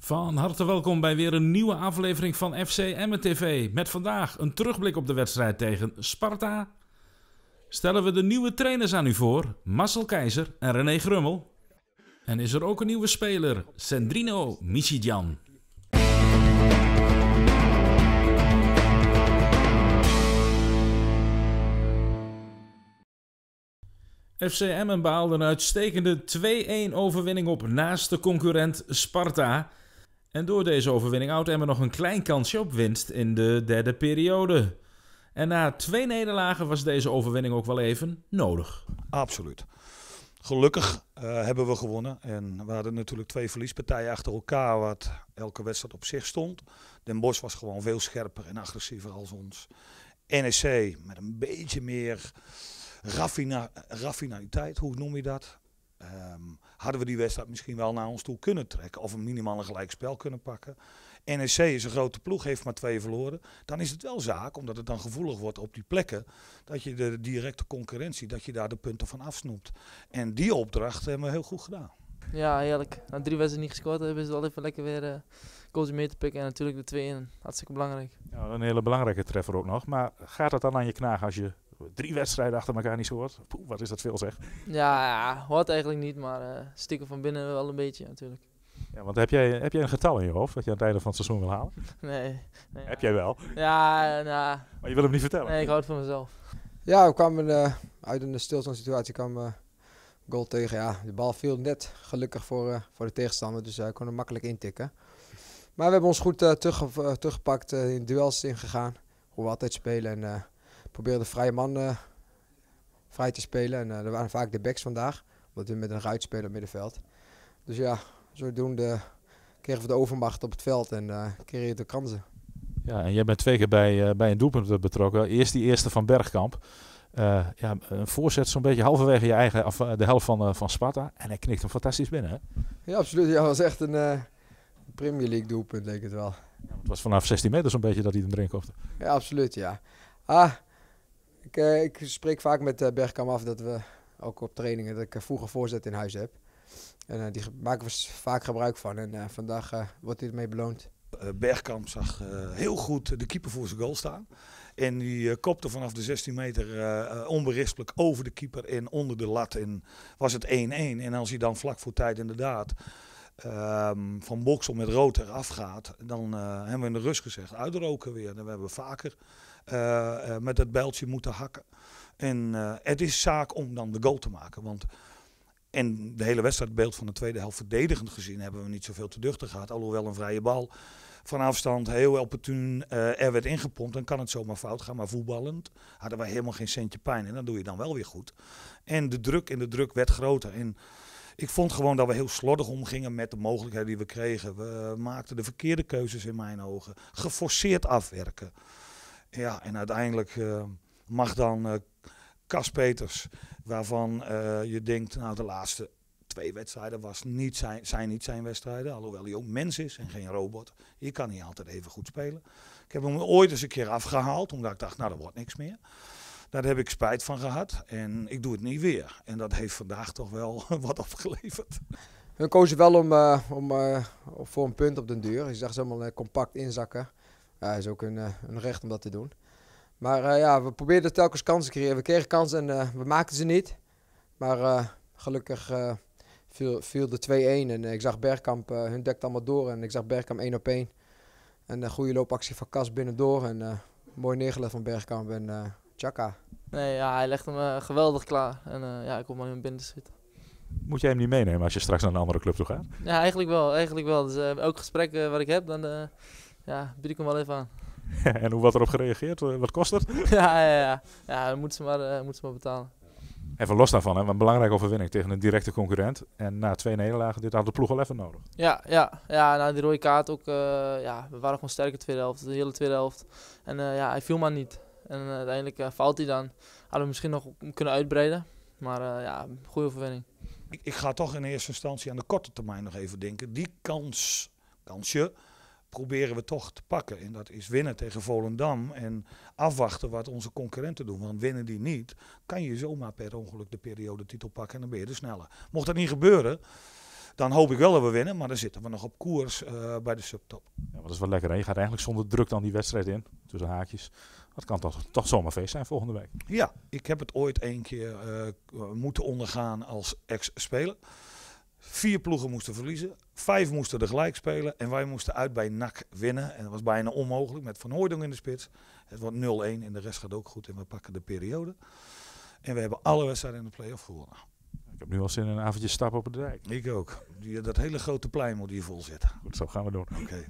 Van harte welkom bij weer een nieuwe aflevering van FC Emmen TV. Met vandaag een terugblik op de wedstrijd tegen Sparta. Stellen we de nieuwe trainers aan u voor, Marcel Keizer en René Grummel. En is er ook een nieuwe speler, Sandrino Micignan. FC Emmen behaalde een uitstekende 2-1 overwinning op naaste concurrent Sparta. En door deze overwinning houdt Emmen nog een klein kansje op winst in de derde periode. En na 2 nederlagen was deze overwinning ook wel even nodig. Absoluut. Gelukkig hebben we gewonnen. En we hadden natuurlijk 2 verliespartijen achter elkaar, wat elke wedstrijd op zich stond. Den Bosch was gewoon veel scherper en agressiever als ons. NEC met een beetje meer raffinaliteit, hoe noem je dat? Hadden we die wedstrijd misschien wel naar ons toe kunnen trekken of een minimaal een gelijkspel kunnen pakken. NEC is een grote ploeg, heeft maar 2 verloren. Dan is het wel zaak, omdat het dan gevoelig wordt op die plekken, dat je de directe concurrentie, dat je daar de punten van afsnoept. En die opdracht hebben we heel goed gedaan. Ja, heerlijk. Na 3 wedstrijden niet gescoord hebben, is het wel even lekker weer goals mee te pikken. En natuurlijk de 2-1, hartstikke belangrijk. Ja, een hele belangrijke treffer ook nog. Maar gaat het dan aan je knagen als je 3 wedstrijden achter elkaar niet scoort? Poeh, wat is dat veel zeg. Ja, hoort eigenlijk niet, maar stiekem van binnen wel een beetje natuurlijk. Ja, want heb jij een getal in je hoofd dat je aan het einde van het seizoen wil halen? Nee. Heb jij wel? Ja, nou. Maar je wil hem niet vertellen? Nee, ik hou het van mezelf. Ja, we kwamen uit een stilstandssituatie, kwam goal tegen. Ja, de bal viel net gelukkig voor de tegenstander, dus hij kon hem makkelijk intikken. Maar we hebben ons goed teruggepakt, in duels ingegaan, hoe we altijd spelen. En proberen de vrije man vrij te spelen. En er waren vaak de backs vandaag, omdat we met een ruit spelen op middenveld. Dus ja, zodoende kregen we de overmacht op het veld en creëerden de kansen. Ja, en jij bent 2 keer bij een doelpunt betrokken. Eerst die eerste van Bergkamp. Ja, een voorzet zo'n beetje halverwege je eigen, of de helft van Sparta. En hij knikt hem fantastisch binnen, hè? Ja, absoluut. Ja, het was echt een Premier League doelpunt, leek het wel. Ja, het was vanaf 16 meter zo'n beetje dat hij hem erin kopte. Ja, absoluut, ja. Ik spreek vaak met Bergkamp af dat we ook op trainingen, dat ik vroeger voorzet in huis heb. En die maken we vaak gebruik van. En vandaag wordt hij ermee beloond. Bergkamp zag heel goed de keeper voor zijn goal staan. En die kopte vanaf de 16 meter onberispelijk over de keeper en onder de lat. En was het 1-1. En als hij dan vlak voor tijd inderdaad van Boksel met rood eraf gaat, dan hebben we in de rust gezegd, uitroken weer. Dan hebben we vaker met het bijltje moeten hakken. En het is zaak om dan de goal te maken. Want en de hele wedstrijdbeeld van de tweede helft verdedigend gezien hebben we niet zoveel te duchten gehad. Alhoewel een vrije bal van afstand heel opportun er werd ingepompt. Dan kan het zomaar fout gaan. Maar voetballend hadden wij helemaal geen centje pijn. En dat doe je dan wel weer goed. En de druk werd groter. En ik vond gewoon dat we heel slordig omgingen met de mogelijkheden die we kregen. We maakten de verkeerde keuzes in mijn ogen. Geforceerd afwerken. Ja, en uiteindelijk mag dan Cas Peters, waarvan je denkt, nou de laatste 2 wedstrijden zijn niet zijn wedstrijden. Alhoewel hij ook mens is en geen robot. Je kan niet altijd even goed spelen. Ik heb hem ooit eens een keer afgehaald, omdat ik dacht, nou dat wordt niks meer. Daar heb ik spijt van gehad en ik doe het niet weer. En dat heeft vandaag toch wel wat opgeleverd. We kozen wel om voor een punt op den duur. Je zag ze allemaal compact inzakken. Het is ook een recht om dat te doen. Maar ja, we probeerden telkens kansen te creëren. We kregen kansen en we maakten ze niet. Maar gelukkig viel de 2-1 en ik zag Bergkamp, hun dekte allemaal door en ik zag Bergkamp 1 op 1. En een goede loopactie van Cas binnendoor en mooi neergelegd van Bergkamp en tjaka. Nee, ja, hij legt hem geweldig klaar. En ja, ik kom maar in binnen te zitten. Moet jij hem niet meenemen als je straks naar een andere club toe gaat? Ja, eigenlijk wel. Dus elk gesprek wat ik heb, dan bied ik hem wel even aan. En hoe wordt erop gereageerd? Wat kost het? Ja, dan moeten ze maar betalen. Even los daarvan, hè? Een belangrijke overwinning tegen een directe concurrent. En na 2 nederlagen, dit had de ploeg wel even nodig. Ja, na die rode kaart ook. We waren gewoon sterk in de tweede helft, de hele tweede helft. En hij viel maar niet. En uiteindelijk valt hij dan. Hadden we misschien nog kunnen uitbreiden. Maar goede overwinning. Ik ga toch in eerste instantie aan de korte termijn nog even denken. Die kansje proberen we toch te pakken. En dat is winnen tegen Volendam en afwachten wat onze concurrenten doen. Want winnen die niet, kan je zomaar per ongeluk de periodetitel pakken en dan ben je er sneller. Mocht dat niet gebeuren, dan hoop ik wel dat we winnen. Maar dan zitten we nog op koers bij de subtop. Ja, maar dat is wel lekker, hè? Je gaat eigenlijk zonder druk dan die wedstrijd in, tussen haakjes. Dat kan toch zomaar feest zijn volgende week. Ja, ik heb het ooit 1 keer moeten ondergaan als ex-speler. 4 ploegen moesten verliezen, 5 moesten er gelijk spelen en wij moesten uit bij NAC winnen. En dat was bijna onmogelijk met Van Hooijdonk in de spits. Het wordt 0-1 en de rest gaat ook goed en we pakken de periode. En we hebben alle wedstrijden in de play-off gewonnen. Ik heb nu al zin in een avondje stappen op de dijk. Ik ook. Dat hele grote plein moet hier vol zitten. Goed, zo gaan we doen. Oké.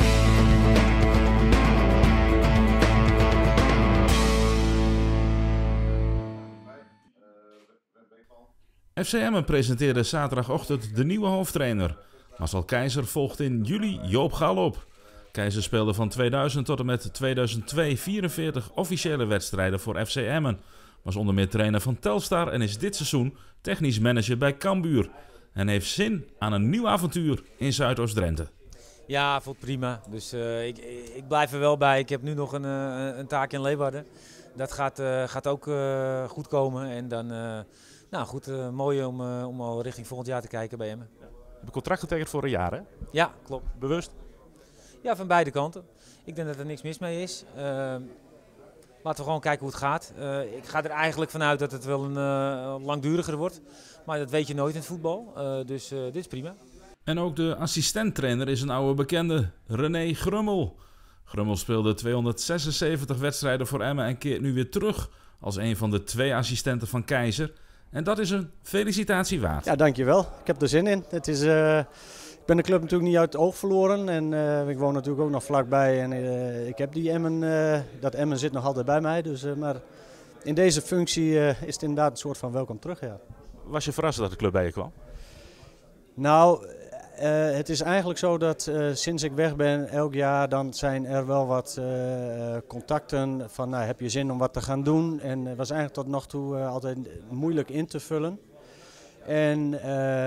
FC Emmen presenteerde zaterdagochtend de nieuwe hoofdtrainer. Marcel Keizer volgt in juli Joop Gal op. Keizer speelde van 2000 tot en met 2002 44 officiële wedstrijden voor FC Emmen. Was onder meer trainer van Telstar en is dit seizoen technisch manager bij Cambuur. En heeft zin aan een nieuw avontuur in Zuidoost-Drenthe. Ja, voelt prima. Dus ik blijf er wel bij. Ik heb nu nog een taak in Leeuwarden. Dat gaat ook goed komen. En dan, mooi om al richting volgend jaar te kijken bij Emmen. Je hebt een contract getekend voor een jaar, hè? Ja, klopt. Bewust? Ja, van beide kanten. Ik denk dat er niks mis mee is. Laten we gewoon kijken hoe het gaat. Ik ga er eigenlijk vanuit dat het wel een langduriger wordt. Maar dat weet je nooit in het voetbal. Dus dit is prima. En ook de assistenttrainer is een oude bekende, René Grummel. Grummel speelde 276 wedstrijden voor Emmen en keert nu weer terug als een van de 2 assistenten van Keizer. En dat is een felicitatie waard. Ja, dankjewel. Ik heb er zin in. Ik ben de club natuurlijk niet uit het oog verloren en ik woon natuurlijk ook nog vlakbij. En ik heb die Emmen, dat Emmen zit nog altijd bij mij. Dus, maar in deze functie is het inderdaad een soort van welkom terug. Ja. Was je verrast dat de club bij je kwam? Nou, het is eigenlijk zo dat sinds ik weg ben, elk jaar dan zijn er wel wat contacten van heb je zin om wat te gaan doen. En het was eigenlijk tot nog toe altijd moeilijk in te vullen. En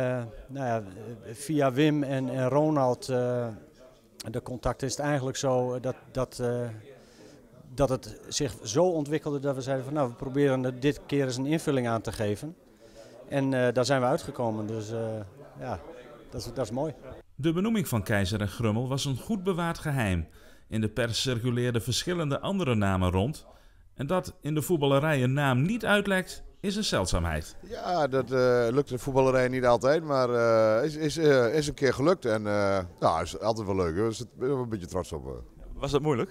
via Wim en Ronald, de contacten, is het eigenlijk zo dat het zich zo ontwikkelde dat we zeiden van we proberen er dit keer eens een invulling aan te geven. En daar zijn we uitgekomen, dus dat is mooi. De benoeming van Keizer en Grummel was een goed bewaard geheim. In de pers circuleerden verschillende andere namen rond. En dat in de voetballerij een naam niet uitlekt, is een zeldzaamheid. Ja, dat lukt in de voetballerij niet altijd, maar is een keer gelukt. En is altijd wel leuk. Daar zit een beetje trots op. Was dat moeilijk?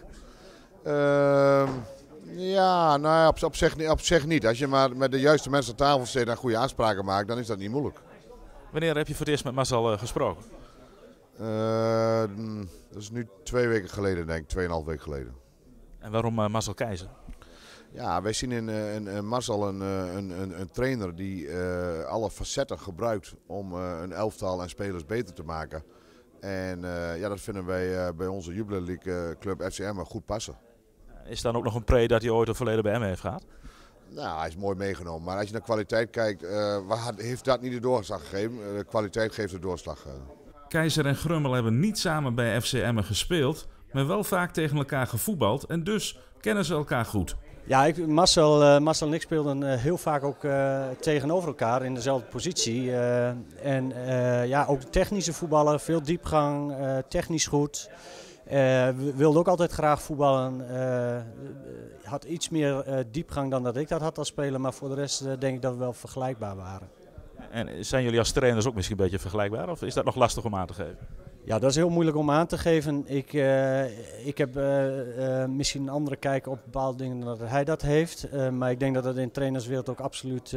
Op zich niet. Als je maar met de juiste mensen aan tafel zit en goede afspraken maakt, dan is dat niet moeilijk. Wanneer heb je voor het eerst met Marcel gesproken? Dat is nu 2 weken geleden, denk ik. 2,5 weken geleden. En waarom Marcel Keizer? Ja, wij zien in Marcel een trainer die alle facetten gebruikt om een elftal en spelers beter te maken. En dat vinden wij bij onze Jubilee League club FC Emmen goed passen. Is dan ook nog een pre dat hij ooit een verleden bij Emmen heeft gehad? Nou, hij is mooi meegenomen. Maar als je naar kwaliteit kijkt, heeft dat niet de doorslag gegeven. De kwaliteit geeft de doorslag. Keizer en Grummel hebben niet samen bij FC Emmen gespeeld, maar wel vaak tegen elkaar gevoetbald en dus kennen ze elkaar goed. Ja, Marcel en ik speelden heel vaak ook tegenover elkaar in dezelfde positie. Ook technische voetballen, veel diepgang, technisch goed. We wilden ook altijd graag voetballen. Had iets meer diepgang dan dat ik dat had als speler, maar voor de rest denk ik dat we wel vergelijkbaar waren. En zijn jullie als trainers ook misschien een beetje vergelijkbaar of is dat nog lastig om aan te geven? Ja, dat is heel moeilijk om aan te geven. Ik heb misschien een andere kijk op bepaalde dingen dan dat hij dat heeft. Maar ik denk dat dat in de trainerswereld ook absoluut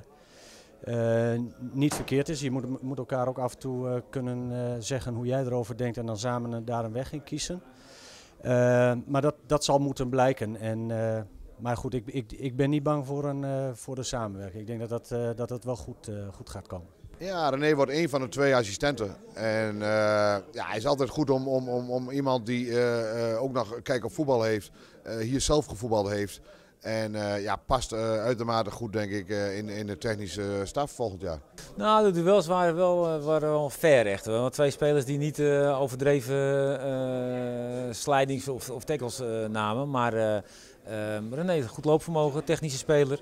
niet verkeerd is. Je moet elkaar ook af en toe kunnen zeggen hoe jij erover denkt en dan samen daar een weg in kiezen. Maar dat zal moeten blijken. Maar goed, ik ben niet bang voor de samenwerking. Ik denk dat het wel goed gaat komen. Ja, René wordt een van de 2 assistenten. En hij is altijd goed om iemand die ook nog kijk op voetbal heeft, hier zelf gevoetbald heeft. En past uitermate goed, denk ik, in de technische staf volgend jaar. Nou, de duels waren wel fair echt. Want 2 spelers die niet overdreven slidings of tackles namen. Maar René, goed loopvermogen, technische speler.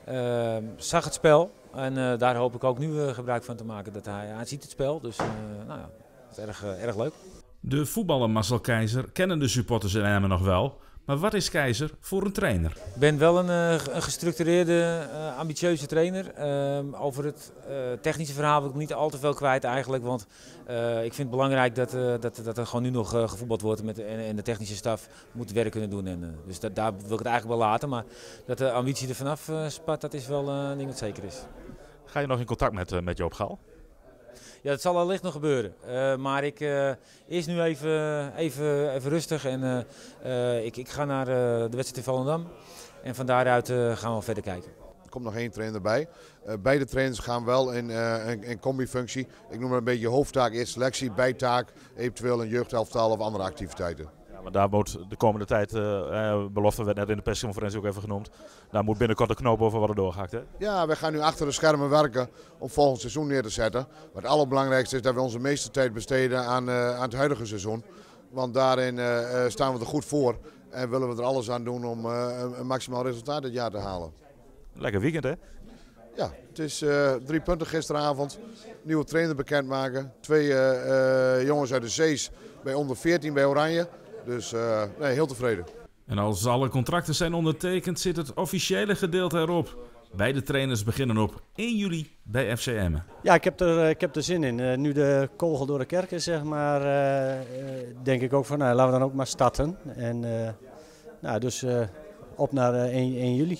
Zag het spel en daar hoop ik ook nu gebruik van te maken. Dat hij ziet het spel, dus nou ja, dat is erg leuk. De voetballer Marcel Keizer kennen de supporters in Emmen nog wel. Maar wat is Keizer voor een trainer? Ik ben wel een gestructureerde, ambitieuze trainer. Over het technische verhaal wil ik niet al te veel kwijt eigenlijk. Want ik vind het belangrijk dat er gewoon nu nog gevoetbald wordt. En de technische staf moet werk kunnen doen. Dus daar wil ik het eigenlijk wel laten. Maar dat de ambitie er vanaf spat, dat is wel een ding dat zeker is. Ga je nog in contact met Joop Gal? Ja, dat zal allicht nog gebeuren. Maar ik eerst nu even rustig. En ik ga naar de wedstrijd in Volendam. En van daaruit gaan we verder kijken. Er komt nog 1 trainer bij. Beide trainers gaan wel in combifunctie. Ik noem het een beetje hoofdtaak, eerst selectie, bijtaak, eventueel een jeugdhelftal of andere activiteiten. Ja, maar daar moet de komende tijd, belofte werd net in de persconferentie ook even genoemd, daar moet binnenkort de knoop over worden doorgehakt. Hè? Ja, we gaan nu achter de schermen werken om volgend seizoen neer te zetten. Maar het allerbelangrijkste is dat we onze meeste tijd besteden aan het huidige seizoen. Want daarin staan we er goed voor en willen we er alles aan doen om een maximaal resultaat dit jaar te halen. Lekker weekend, hè? Ja, het is 3 punten gisteravond. Nieuwe trainer bekendmaken. 2 jongens uit de Zees bij onder 14 bij Oranje. Dus nee, heel tevreden. En als alle contracten zijn ondertekend, zit het officiële gedeelte erop. Beide trainers beginnen op 1 juli bij FC Emmen. Ja, ik heb er zin in. Nu de kogel door de kerk is, zeg maar, denk ik ook van, nou, laten we dan ook maar starten. En nou, dus op naar 1 juli.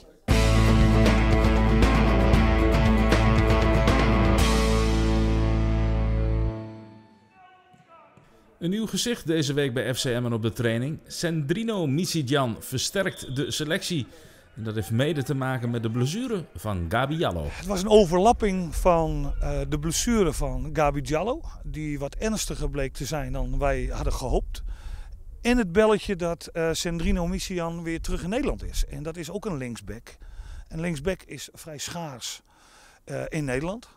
Een nieuw gezicht deze week bij FC Emmen op de training. Sandrino Misijan versterkt de selectie. En dat heeft mede te maken met de blessure van Gabi Diallo. Het was een overlapping van de blessure van Gabi Diallo. Die wat ernstiger bleek te zijn dan wij hadden gehoopt. En het belletje dat Sandrino Misijan weer terug in Nederland is. En dat is ook een linksback. En linksback is vrij schaars in Nederland.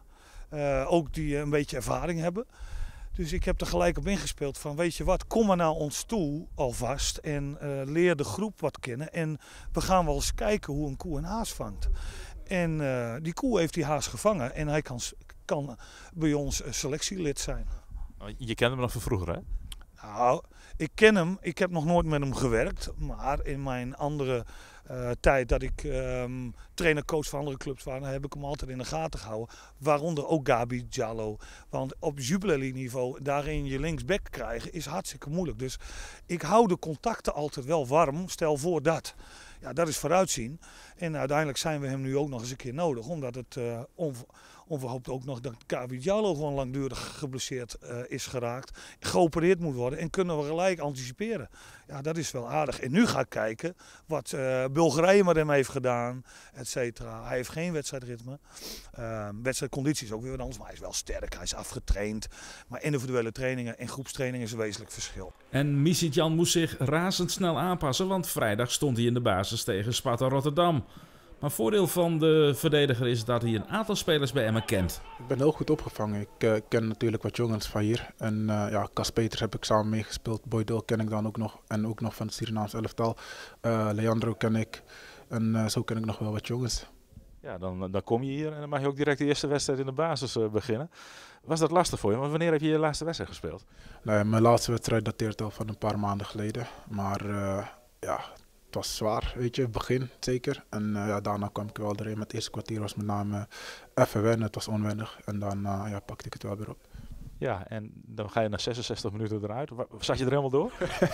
Ook die een beetje ervaring hebben. Dus ik heb er gelijk op ingespeeld van, weet je wat, kom maar naar ons toe alvast en leer de groep wat kennen. En we gaan wel eens kijken hoe een koe een haas vangt. En die koe heeft die haas gevangen en hij kan bij ons selectielid zijn. Je kent hem nog van vroeger, hè? Nou, ik ken hem. Ik heb nog nooit met hem gewerkt. Maar in mijn andere tijd dat ik trainer-coach van andere clubs was, heb ik hem altijd in de gaten gehouden. Waaronder ook Gabi Diallo. Want op Jubilee niveau daarin je linksback krijgen is hartstikke moeilijk. Dus ik hou de contacten altijd wel warm. Stel voor dat. Ja, dat is vooruitzien. En uiteindelijk zijn we hem nu ook nog eens een keer nodig. Omdat het onverhoopt ook nog dat Gabi Diallo gewoon langdurig geblesseerd is geraakt. Geopereerd moet worden en kunnen we gelijk anticiperen. Ja, dat is wel aardig. En nu ga ik kijken wat Bulgarije met hem heeft gedaan, et cetera. Hij heeft geen wedstrijdritme. Wedstrijdconditie is ook weer wat anders, maar hij is wel sterk. Hij is afgetraind. Maar individuele trainingen en groepstrainingen is een wezenlijk verschil. En Misijan moest zich razendsnel aanpassen, want vrijdag stond hij in de basis tegen Sparta Rotterdam. Maar voordeel van de verdediger is dat hij een aantal spelers bij Emmen kent. Ik ben heel goed opgevangen. Ik ken natuurlijk wat jongens van hier. En ja, Cas Peters heb ik samen meegespeeld. Boydel ken ik dan ook nog. En ook nog van het Surinaams elftal. Leandro ken ik. En zo ken ik nog wel wat jongens. Ja, dan kom je hier en dan mag je ook direct de eerste wedstrijd in de basis beginnen. Was dat lastig voor je? Want wanneer heb je je laatste wedstrijd gespeeld? Nee, mijn laatste wedstrijd dateert al van een paar maanden geleden. Maar ja, het was zwaar, weet je, begin zeker. En ja, daarna kwam ik wel erin. Met het eerste kwartier was met name even wennen, het was onwennig. En dan ja, pakte ik het wel weer op. Ja, en dan ga je na 66 minuten eruit. Zat je er helemaal door?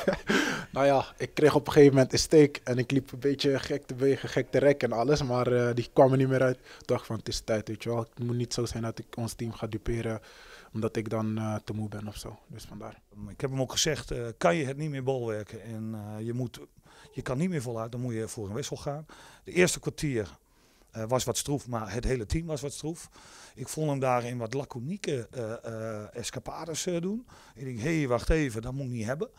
Nou ja, ik kreeg op een gegeven moment een steek en ik liep een beetje gek te bewegen, gek te rekken en alles. Maar die kwam er niet meer uit. Ik dacht van, het is tijd, weet je wel. Het moet niet zo zijn dat ik ons team ga duperen omdat ik dan te moe ben of zo. Dus vandaar. Ik heb hem ook gezegd, kan je het niet meer bolwerken en je kan niet meer voluit, dan moet je voor een wissel gaan. De eerste kwartier was wat stroef, maar het hele team was wat stroef. Ik vond hem daarin wat laconieke escapades doen. Ik denk, hé, wacht even, dat moet ik niet hebben.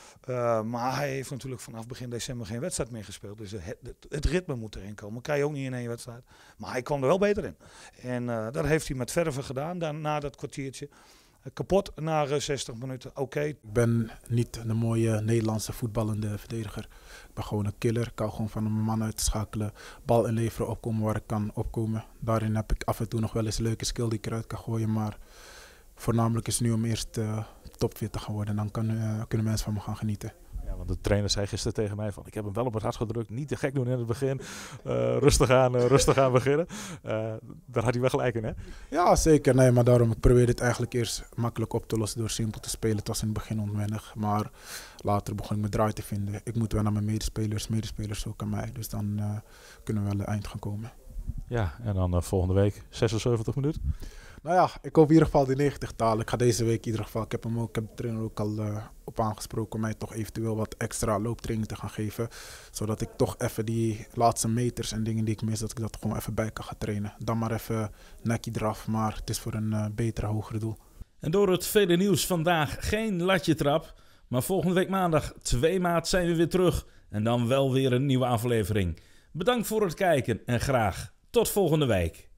Maar hij heeft natuurlijk vanaf begin december geen wedstrijd meer gespeeld. Dus het ritme moet erin komen. Dat kan je ook niet in één wedstrijd. Maar hij kwam er wel beter in. En dat heeft hij met verven gedaan, na dat kwartiertje. kapot na 60 minuten. Oké. Ik ben niet een mooie Nederlandse voetballende verdediger. Ik ben gewoon een killer. Ik kan gewoon van een man uitschakelen, bal inleveren, opkomen waar ik kan opkomen. Daarin heb ik af en toe nog wel eens een leuke skill die ik eruit kan gooien. Maar voornamelijk is het nu om eerst topfit te gaan worden. Dan kunnen mensen van me gaan genieten. Ja, want de trainer zei gisteren tegen mij van ik heb hem wel op het hart gedrukt. Niet te gek doen in het begin. Rustig aan beginnen. Daar had hij wel gelijk in, hè? Ja, zeker. Nee, maar daarom ik probeerde het eigenlijk eerst makkelijk op te lossen door simpel te spelen. Het was in het begin onwennig, maar later begon ik mijn draai te vinden. Ik moet wel naar mijn medespelers ook aan mij. Dus dan kunnen we wel aan het eind gaan komen. Ja, en dan volgende week 76 minuten. Nou ja, ik hoop in ieder geval die 90 talen. Ik ga deze week in ieder geval, ik heb de trainer ook al op aangesproken om mij toch eventueel wat extra looptraining te gaan geven. Zodat ik toch even die laatste meters en dingen die ik mis, dat ik dat gewoon even bij kan gaan trainen. Dan maar even nekje eraf, maar het is voor een betere, hogere doel. En door het vele nieuws vandaag geen latje trap. Maar volgende week maandag 2 maart zijn we weer terug. En dan wel weer een nieuwe aflevering. Bedankt voor het kijken en graag tot volgende week.